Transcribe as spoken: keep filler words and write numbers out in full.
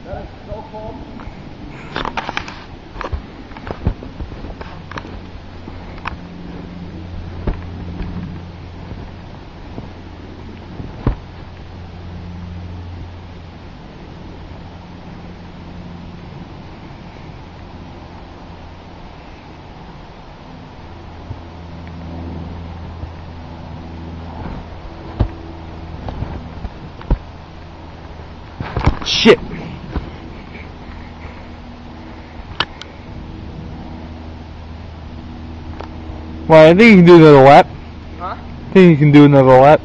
That is so cold. Shit. Well, I think you can do another lap. Huh? I think you can do another lap.